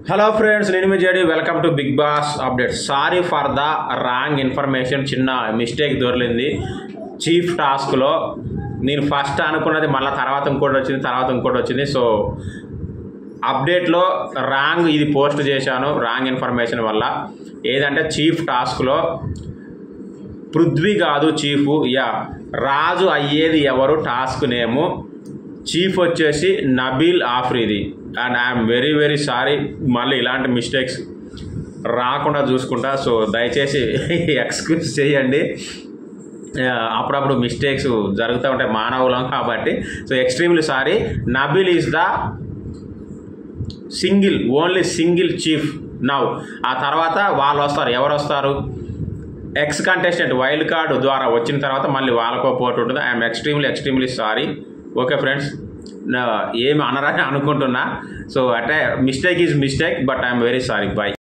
Hello friends, నేను మీ JD. Welcome to Bigg Boss update. Sorry for the wrong information. చిన్న mistake దొరికింది chief టాస్క్లో. నేను ఫస్ట్ అనుకున్నది మళ్ళీ తర్వాత ఇంకోటి వచ్చింది. సో అప్డేట్లో రాంగ్ ఇది పోస్ట్ చేశాను, రాంగ్ ఇన్ఫర్మేషన్ వల్ల. ఏదంటే చీఫ్ టాస్క్లో పృథ్వీ కాదు చీఫ్, రాజు అయ్యేది ఎవరు టాస్క్ నేము. చీఫ్ వచ్చేసి Nabeel Afridi. And I'm very very sorry. మళ్ళీ ఇలాంటి మిస్టేక్స్ రాకుండా చూసుకుంటా. సో దయచేసి ఎక్స్క్యూజ్ చేయండి. అప్పుడప్పుడు మిస్టేక్స్ జరుగుతూ ఉంటాయి, మానవులం కాబట్టి. So extremely sorry. Nabeel is the only single chief now. ఆ తర్వాత వాళ్ళు వస్తారు. ఎవరు వస్తారు? ఎక్స్ కంటెస్టెంట్ వైల్డ్ కార్డు ద్వారా వచ్చిన తర్వాత మళ్ళీ వాళ్ళకో పోటీ ఉంటుంది. I'm extremely sorry. Okay friends, ఏమి అనరని అనుకుంటున్నా. సో అంటే mistake is mistake, but I'm very sorry. By.